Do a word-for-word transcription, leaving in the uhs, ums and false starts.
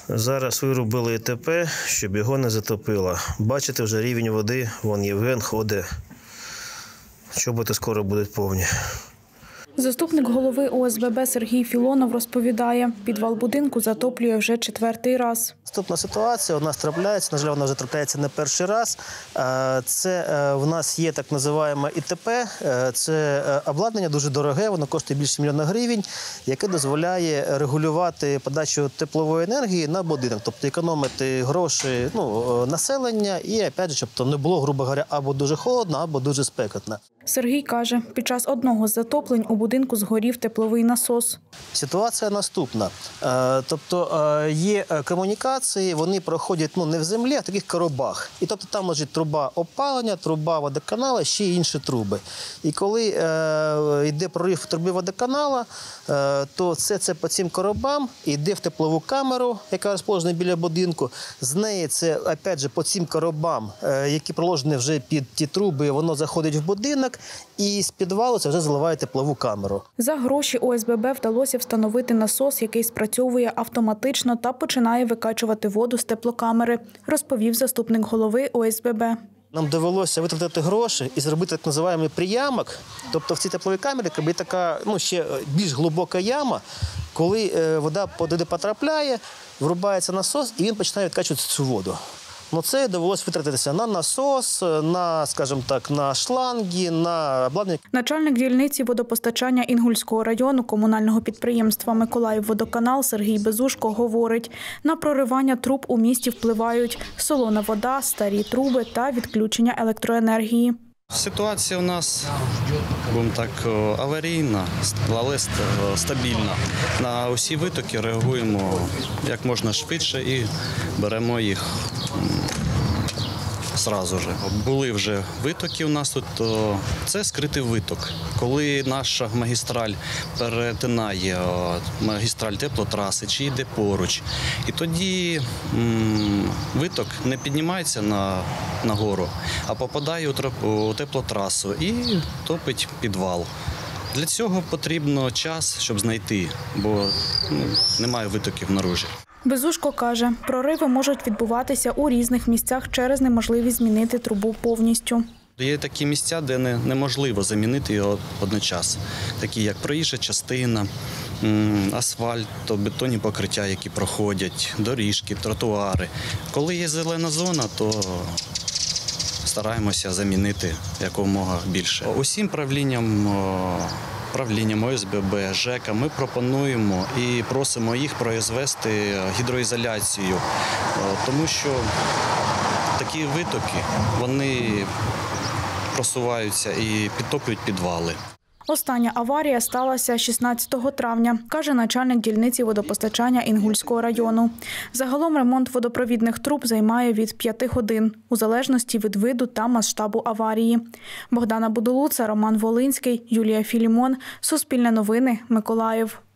Зараз вирубили І Те Пе, щоб його не затопило. Бачите, вже рівень води, вон Євген ходить. Чоботи скоро будуть повні. Заступник голови О С Б Б Сергій Філонов розповідає, підвал будинку затоплює вже четвертий раз. Наступна ситуація у нас трапляється, на жаль, вона вже трапляється не перший раз. Це в нас є так називаємо І Те Пе, це обладнання дуже дороге, воно коштує більше мільйона гривень, яке дозволяє регулювати подачу теплової енергії на будинок, тобто економити гроші ну, населення і, опять же, щоб то не було, грубо говоря, або дуже холодно, або дуже спекотно. Сергій каже, під час одного з затоплень у будинку згорів тепловий насос. Ситуація наступна. Тобто є комунікації, вони проходять ну, не в землі, а в таких коробах. І тобто там лежить труба опалення, труба водоканалу, ще й інші труби. І коли йде прорив труби водоканалу, то все це по цим коробам йде в теплову камеру, яка розположена біля будинку. З неї це, опять же, по цим коробам, які проложені вже під ті труби, воно заходить в будинок. І з підвалу це вже заливає теплову камеру. За гроші О С Б Б вдалося встановити насос, який спрацьовує автоматично та починає викачувати воду з теплокамери, розповів заступник голови О С Б Б. Нам довелося витратити гроші і зробити так називаємий приямок. Тобто в цій тепловій камері є така ну, ще більш глибока яма, коли вода туди потрапляє, врубається насос і він починає відкачувати цю воду. Ну, це довелося витратитися на насос, на, скажімо так, на шланги, на обладнання. Начальник дільниці водопостачання Інгульського району комунального підприємства «Миколаївводоканал» Сергій Безушко говорить, на проривання труб у місті впливають солона вода, старі труби та відключення електроенергії. Ситуація у нас, будемо так, аварійна, але стабільна. На усі витоки реагуємо як можна швидше і беремо їх одразу ж. Були вже витоки у нас тут, це скритий виток. Коли наша магістраль перетинає магістраль теплотраси чи йде поруч, і тоді м, виток не піднімається на, на гору, а попадає у, у теплотрасу і топить підвал. Для цього потрібно час, щоб знайти, бо ну, немає витоків наружі. Безушко каже, прориви можуть відбуватися у різних місцях через неможливість змінити трубу повністю. Є такі місця, де не, неможливо замінити його одночасно, такі як проїжджа частина, асфальтобетонні покриття, які проходять, доріжки, тротуари. Коли є зелена зона, то стараємося замінити якомога більше. Усім правлінням Правлінням О С Б Б, ЖЕКа ми пропонуємо і просимо їх произвести гідроізоляцію, тому що такі витоки, вони просуваються і підтоплюють підвали. Остання аварія сталася шістнадцятого травня, каже начальник дільниці водопостачання Інгульського району. Загалом ремонт водопровідних труб займає від п'яти годин, у залежності від виду та масштабу аварії. Богдана Будулуца, Роман Волинський, Юлія Філімон. Суспільне новини. Миколаїв.